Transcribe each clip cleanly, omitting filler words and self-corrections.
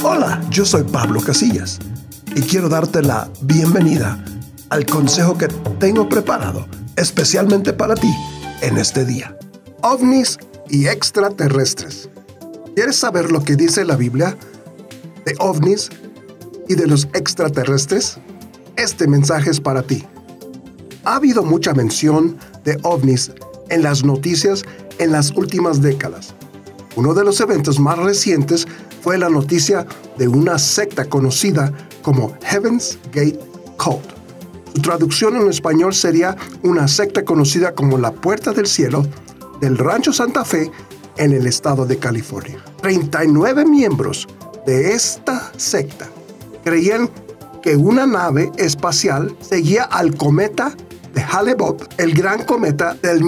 Hola, yo soy Pablo Casillas y quiero darte la bienvenida al consejo que tengo preparado especialmente para ti en este día. OVNIs y extraterrestres. ¿Quieres saber lo que dice la Biblia de OVNIs y de los extraterrestres? Este mensaje es para ti. Ha habido mucha mención de OVNIs en las noticias en las últimas décadas. Uno de los eventos más recientes fue la noticia de una secta conocida como Heaven's Gate Cult. Su traducción en español sería una secta conocida como la Puerta del Cielo del Rancho Santa Fe en el estado de California. 39 miembros de esta secta creían que una nave espacial seguía al cometa de Hale-Bopp, el gran cometa del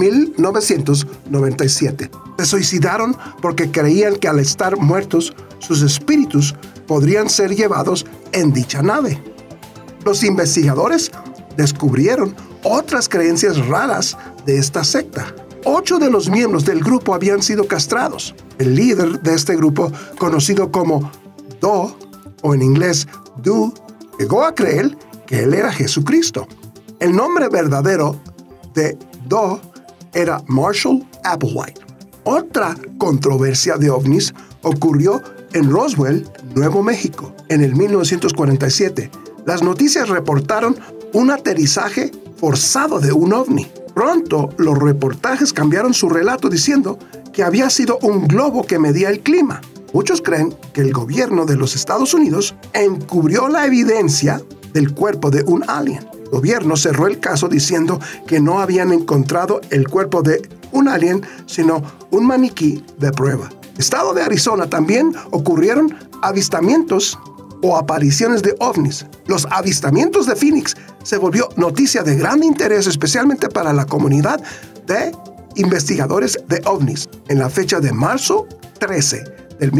1997. Se suicidaron porque creían que al estar muertos, sus espíritus podrían ser llevados en dicha nave. Los investigadores descubrieron otras creencias raras de esta secta. 8 de los miembros del grupo habían sido castrados. El líder de este grupo, conocido como Do, o en inglés Do, llegó a creer que él era Jesucristo. El nombre verdadero de Do era Marshall Applewhite. Otra controversia de ovnis ocurrió en Roswell, Nuevo México, en el 1947. Las noticias reportaron un aterrizaje forzado de un ovni. Pronto, los reportajes cambiaron su relato diciendo que había sido un globo que medía el clima. Muchos creen que el gobierno de los Estados Unidos encubrió la evidencia del cuerpo de un alien. El gobierno cerró el caso diciendo que no habían encontrado el cuerpo de un alien, sino un maniquí de prueba. En el estado de Arizona también ocurrieron avistamientos o apariciones de ovnis. Los avistamientos de Phoenix se volvió noticia de gran interés, especialmente para la comunidad de investigadores de ovnis, en la fecha de marzo 13 del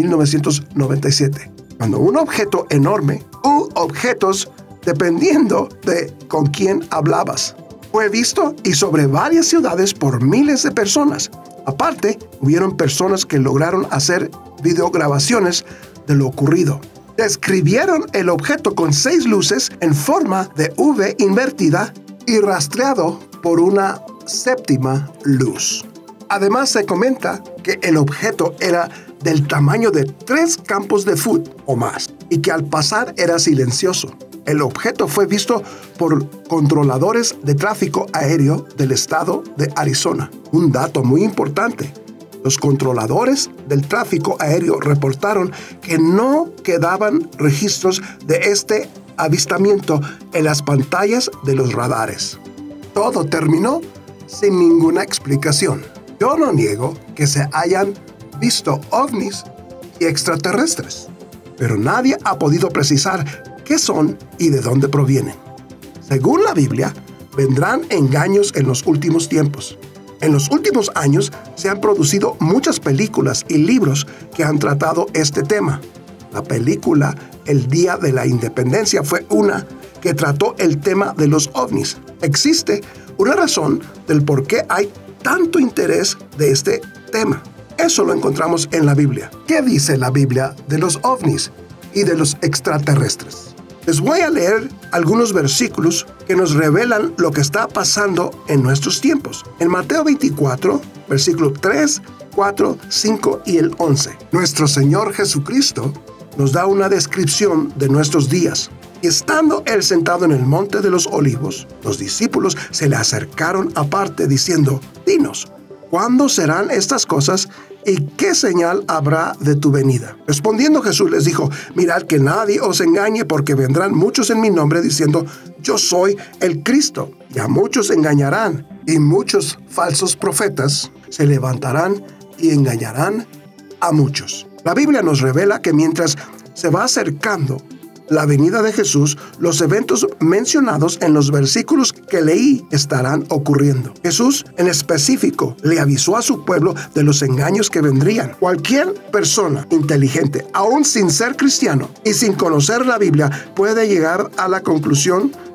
1997, cuando un objeto enorme u objetos, dependiendo de con quién hablabas, fue visto y sobre varias ciudades por miles de personas. Aparte, hubieron personas que lograron hacer videograbaciones de lo ocurrido. Describieron el objeto con 6 luces en forma de V invertida y rastreado por una séptima luz. Además, se comenta que el objeto era del tamaño de 3 campos de fútbol o más y que al pasar era silencioso. El objeto fue visto por controladores de tráfico aéreo del estado de Arizona. Un dato muy importante: los controladores del tráfico aéreo reportaron que no quedaban registros de este avistamiento en las pantallas de los radares. Todo terminó sin ninguna explicación. Yo no niego que se hayan visto ovnis y extraterrestres, pero nadie ha podido precisar qué son y de dónde provienen. Según la Biblia, vendrán engaños en los últimos tiempos. En los últimos años se han producido muchas películas y libros que han tratado este tema. La película El Día de la Independencia fue una que trató el tema de los ovnis. Existe una razón del por qué hay tanto interés de este tema. Eso lo encontramos en la Biblia. ¿Qué dice la Biblia de los ovnis y de los extraterrestres? Les voy a leer algunos versículos que nos revelan lo que está pasando en nuestros tiempos. En Mateo 24, versículo 3, 4, 5 y el 11. Nuestro Señor Jesucristo nos da una descripción de nuestros días. Y estando él sentado en el monte de los olivos, los discípulos se le acercaron aparte diciendo: Dinos, ¿cuándo serán estas cosas y qué señal habrá de tu venida? Respondiendo Jesús les dijo: Mirad que nadie os engañe, porque vendrán muchos en mi nombre diciendo: Yo soy el Cristo, y a muchos engañarán, y muchos falsos profetas se levantarán y engañarán a muchos. La Biblia nos revela que mientras se va acercando la venida de Jesús, los eventos mencionados en los versículos que leí estarán ocurriendo. Jesús, en específico, le avisó a su pueblo de los engaños que vendrían. Cualquier persona inteligente, aún sin ser cristiano y sin conocer la Biblia, puede llegar a la conclusión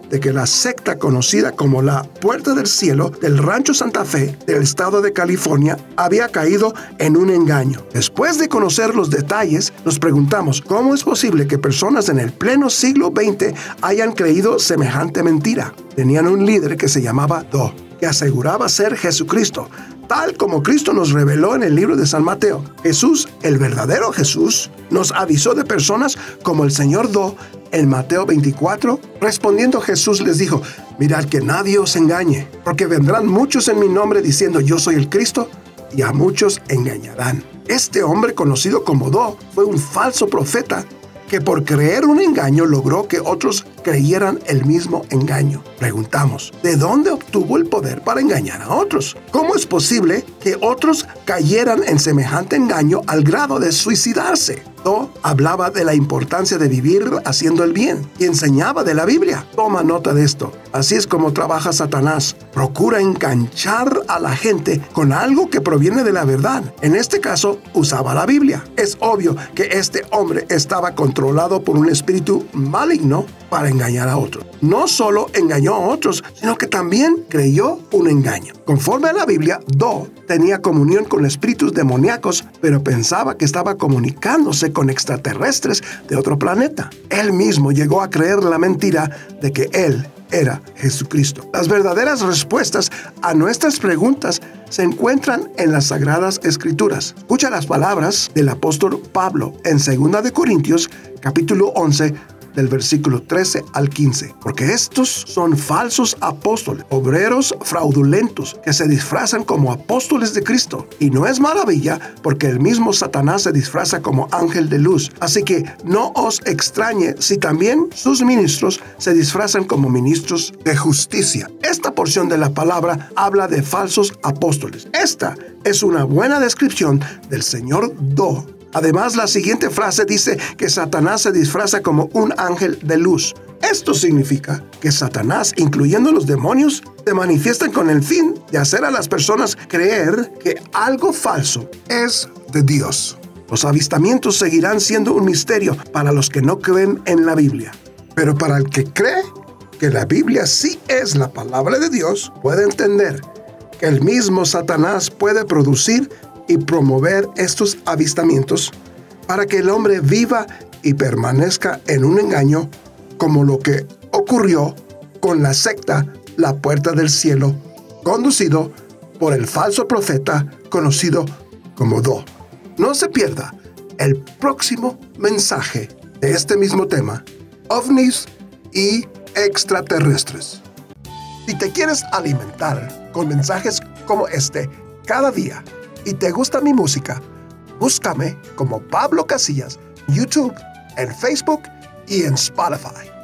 de que la secta conocida como la Puerta del Cielo del Rancho Santa Fe del estado de California había caído en un engaño. Después de conocer los detalles, nos preguntamos cómo es posible que personas en el pleno siglo XX hayan creído semejante mentira. Tenían un líder que se llamaba Do, que aseguraba ser Jesucristo, tal como Cristo nos reveló en el libro de San Mateo. Jesús, el verdadero Jesús, nos avisó de personas como el señor Do en Mateo 24. Respondiendo Jesús les dijo: mirad que nadie os engañe, porque vendrán muchos en mi nombre diciendo yo soy el Cristo, y a muchos engañarán. Este hombre conocido como Do fue un falso profeta que por creer un engaño logró que otros creyeran el mismo engaño. Preguntamos, ¿de dónde obtuvo el poder para engañar a otros? ¿Cómo es posible que otros cayeran en semejante engaño al grado de suicidarse? Do hablaba de la importancia de vivir haciendo el bien y enseñaba de la Biblia. Toma nota de esto. Así es como trabaja Satanás. Procura enganchar a la gente con algo que proviene de la verdad. En este caso, usaba la Biblia. Es obvio que este hombre estaba controlado por un espíritu maligno para engañar a otros. No solo engañó a otros, sino que también creyó un engaño. Conforme a la Biblia, Do tenía comunión con espíritus demoníacos, pero pensaba que estaba comunicándose con extraterrestres de otro planeta. Él mismo llegó a creer la mentira de que él era Jesucristo. Las verdaderas respuestas a nuestras preguntas se encuentran en las Sagradas Escrituras. Escucha las palabras del apóstol Pablo en 2 de Corintios, capítulo 11, del versículo 13 al 15. Porque estos son falsos apóstoles, obreros fraudulentos, que se disfrazan como apóstoles de Cristo. Y no es maravilla, porque el mismo Satanás se disfraza como ángel de luz. Así que no os extrañe si también sus ministros se disfrazan como ministros de justicia. Esta porción de la palabra habla de falsos apóstoles. Esta es una buena descripción del señor Do. Además, la siguiente frase dice que Satanás se disfraza como un ángel de luz. Esto significa que Satanás, incluyendo los demonios, se manifiestan con el fin de hacer a las personas creer que algo falso es de Dios. Los avistamientos seguirán siendo un misterio para los que no creen en la Biblia. Pero para el que cree que la Biblia sí es la palabra de Dios, puede entender que el mismo Satanás puede producir y promover estos avistamientos para que el hombre viva y permanezca en un engaño, como lo que ocurrió con la secta La Puerta del Cielo, conducido por el falso profeta conocido como Do. No se pierda el próximo mensaje de este mismo tema, ovnis y extraterrestres. Si te quieres alimentar con mensajes como este cada día y te gusta mi música, búscame como Pablo Casillas en YouTube, en Facebook y en Spotify.